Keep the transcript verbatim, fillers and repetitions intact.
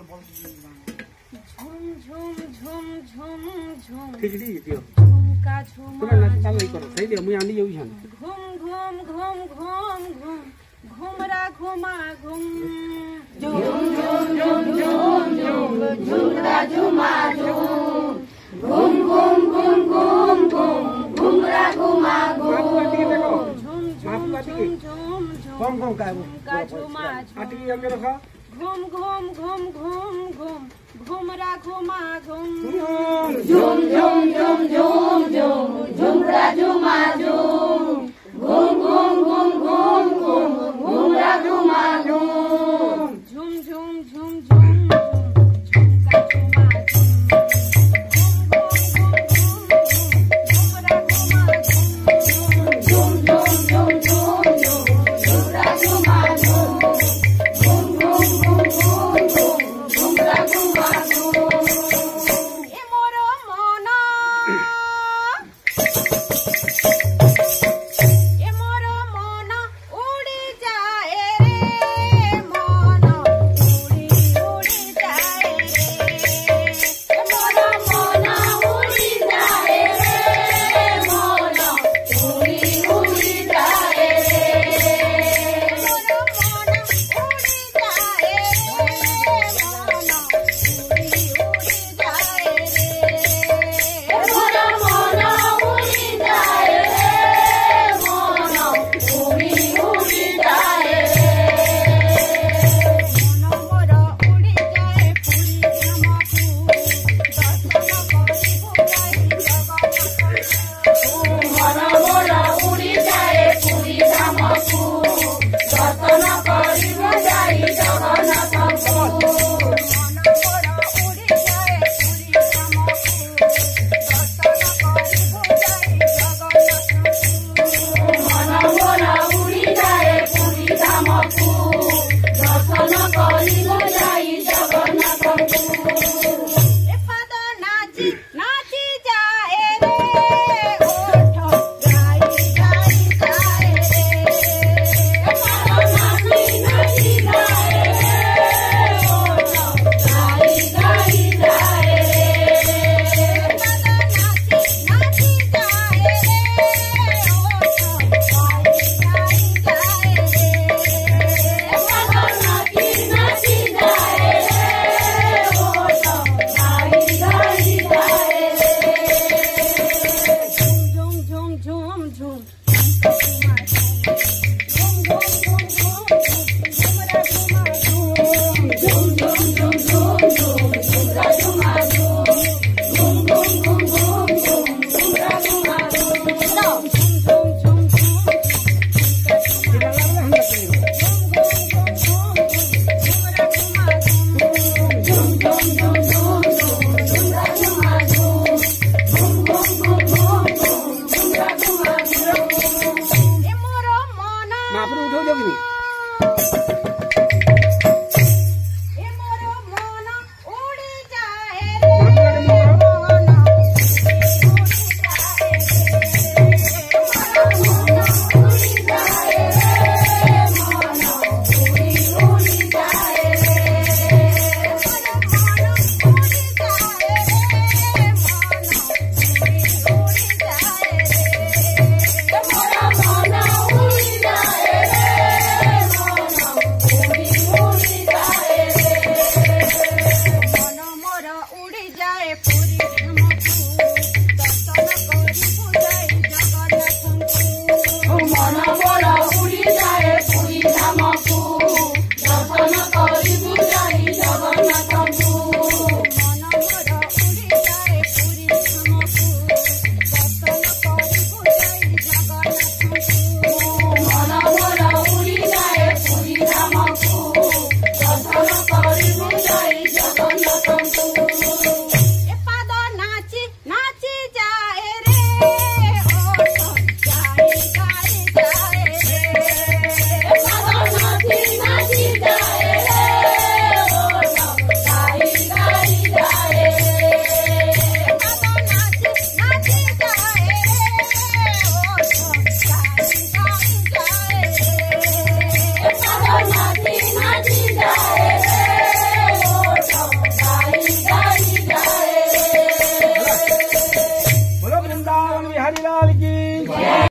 झुम झुम झुम झुम ठीक ठीक दियो झुमका झुमा तुम नाच चालू करो सही दियो मुई आनी यही छन घूम घूम घूम घूम घूम घुमरा घुमा घुम झुम झुम झुम झुम झुम झुमरा झुमा झुम घूम घूम घूम घूम घूम घुमरा घुमा घुम झुम झुम झुम झुम कम कम का झुमका झुमा आटी अंगे रखो घूम घूम घूम घूम घूम घुमरा घुमा घुम झुम झुम झुम झुम झुम झुमरा झुमा झुम घूम घूम घूम घूम घूम घुमरा घुमा घुम झुम झुम झुम झुम झुमका झुमा झुम झुम झुम झुम झुम झुम झुमरा झुमा झुम घूम घूम घूम घूम घूम घुमरा घुमा घुम ए मोर मन ए मोर मन उड़ी जाए रे मन उड़ी उड़ी जाए रे ए मोर मन उड़ी जाए रे मन उड़ी उड़ी जाए रे मोर मन उड़ी जाए रे मन उड़ी उड़ी जाए रे मोर मन उड़ी जाए रे मन उड़ी उड़ी जाए रे मन मोर उड़ी जाए पुरी धामकु दर्शन करिबो जाई जगन्नाथ मन मोर उड़ी जाए पुरी धामकु दर्शन करिब जाई जगन्नाथଙ୍କୁ मन मोर उड़ी जाए पुरी धामकु दर्शन करिबो जाई जगन्नाथ मन मोर उड़ी जाए पुरी धामकु दर्शन करिब जाई जगन्नाथଙ୍କୁ ए पद नाची नाची जाए रे ओठ गाई गाई जाए रे नाची नाची जाए रे ओठ गाई गाई जाए रे पद नाची नाची जाए रे ओठ गाई गाई जाए रे नाची नाची जाए रे ओठ गाई गाई जाए रे झुम झुम झुम झुम झुमा झुम झुम झुम झुम झुमरा झुमा झुम झुम झुम झुम झुम झुम झुमरा झुमा झुम घूम घूम घूम घूम घूम झुमरा झुमा झुम झुम झुम झुम झुम झुम झुम झुम झुम झुम झुमरा झुमा झुम घूम घूम घूम घूम घूम झुमरा झुमा झुम ए मोर मन मापुर उठो जोगिनी ए मोर मन उड़ी जाए रे मन उड़ी जाए उड़ी जाए रे मन उड़ी उड़ी जाए रे मन बिहारी लाल की